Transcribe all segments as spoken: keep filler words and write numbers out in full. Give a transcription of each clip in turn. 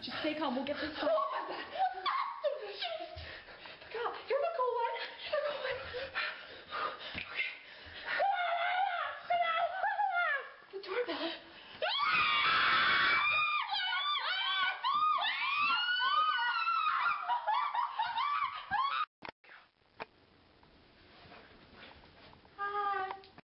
Just stay calm. We'll get this done. Oh, my God. God, you're the cool one. You're the cool one. Okay. The doorbell. Hi.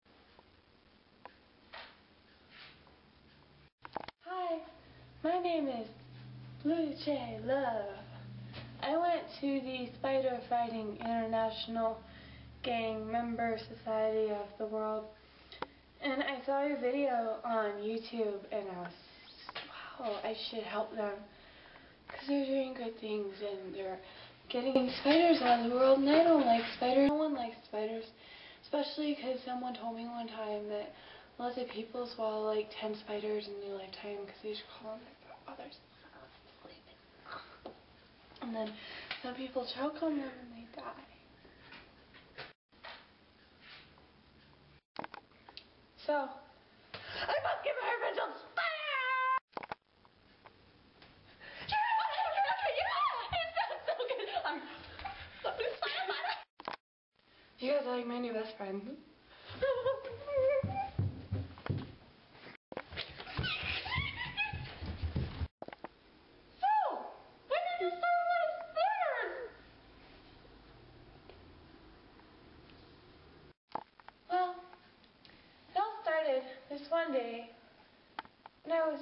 Hi. My name is Blue Jay Love. I went to the Spider Fighting International Gang Member Society of the World, and I saw your video on YouTube, and I was, wow, I should help them, because they're doing good things, and they're getting spiders out of the world, and I don't like spiders. No one likes spiders, especially because someone told me one time that lots of people swallow like ten spiders in their lifetime because they just call them their others. And then some people choke on them and they die. So, I must get my revenge on Spider! It sounds so good! I'm Spider! You guys are like my new best friend. Well, it all started this one day when I was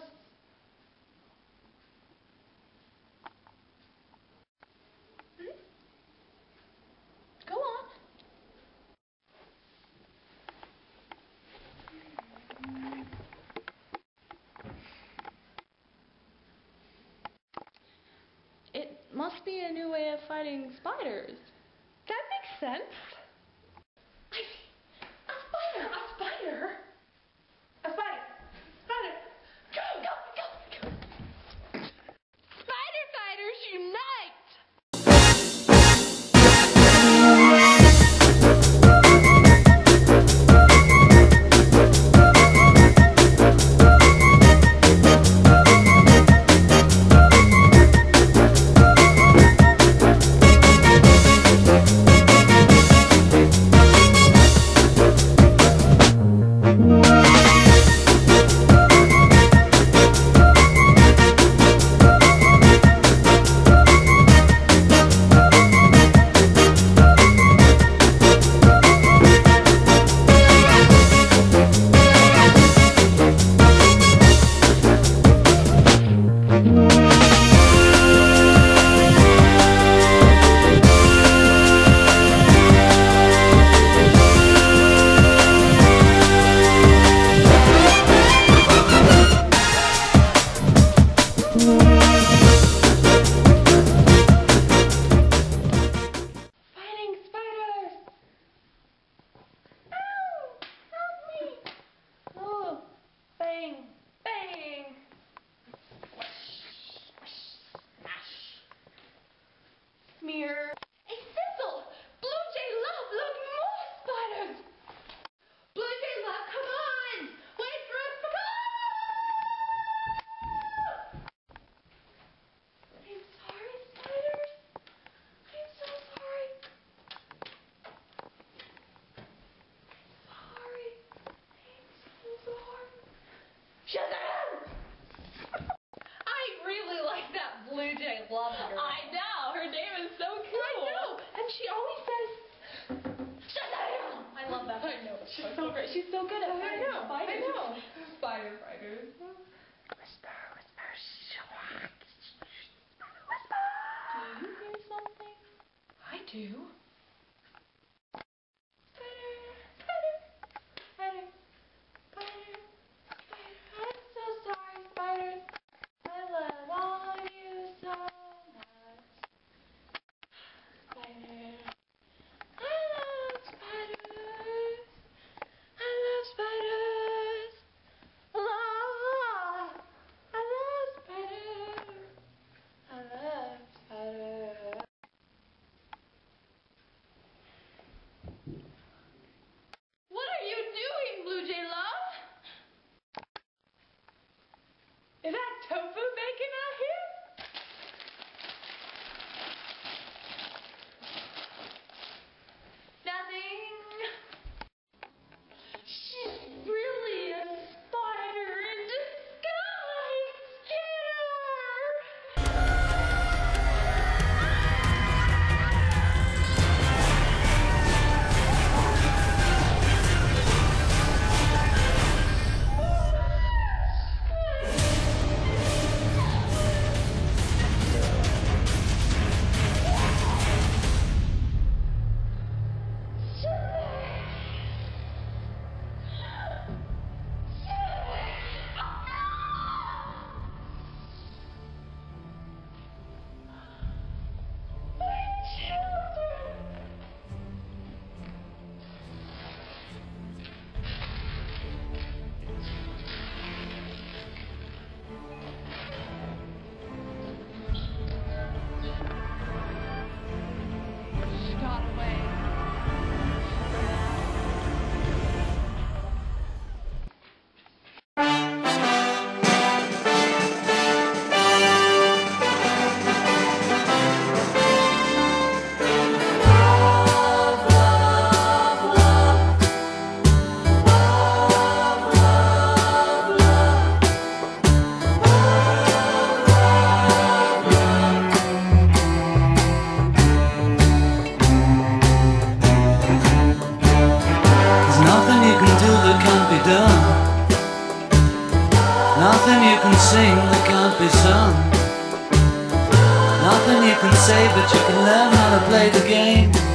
hmm? Go on. It must be a new way of fighting spiders. That makes sense. A spider! A spider! A spider! Spider! Go! Go! Go! Go! Spider fighters unite! Mirror. Hey, Cecil! Blue Jay Love, look, more spiders! Blue Jay Love, come on! Wait for us to come! I'm sorry, spiders. I'm so sorry. Sorry. I'm so sorry. Shazam! I really like that Blue Jay Love girl. I know. Her name is so cool. I know. And she always says, Shazam! I love that. I know. She's so great. She's so good at fighting spiders. I know. Spider fighters. Whisper, whisper, whisper. Do you hear something? I do. Spider, spider, spider, spider, spider. I'm so sorry, spiders. I love all of you so much. Spider. I love spiders. I love spiders. La, I love spiders. I love spiders. you sing that can't be sung. Nothing you can say, but you can learn how to play the game.